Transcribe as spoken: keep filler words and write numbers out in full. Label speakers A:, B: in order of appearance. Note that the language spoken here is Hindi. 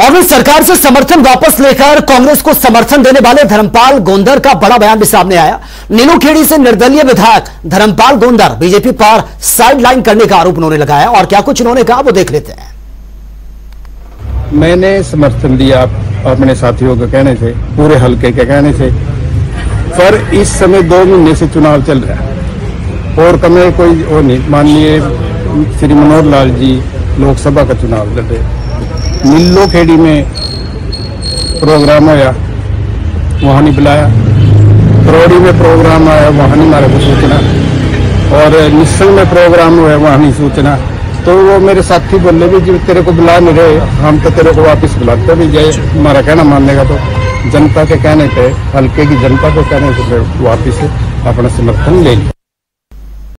A: और इस सरकार से समर्थन वापस लेकर कांग्रेस को समर्थन देने वाले धर्मपाल गोंदर का बड़ा बयान भी सामने आया। नीलूखेड़ी से निर्दलीय विधायक धर्मपाल गोंदर बीजेपी पर साइडलाइन करने का आरोप उन्होंने लगाया और क्या कुछ उन्होंने कहा वो देख लेते हैं।
B: मैंने समर्थन दिया अपने साथियों के कहने से, पूरे हलके के कहने से, पर इस समय दो महीने से चुनाव चल रहा है और कमे कोई वो नहीं। माननीय श्री मनोहर लाल जी लोकसभा का चुनाव लड़ रहे, नीलूखेड़ी में प्रोग्राम आया वहां नहीं बुलाया, करोड़ी में प्रोग्राम आया वहां नहीं हमारे को सूचना, और निस्संग में प्रोग्राम हुआ वहां नहीं सूचना। तो वो मेरे साथी बोले भी जी तेरे को बुला नहीं रहे, हम तो तेरे को वापस बुलाते भी जय हमारा कहना मानेगा तो जनता के कहने पे, हल्के की जनता के कहने पे वापिस अपना समर्थन ले लिया।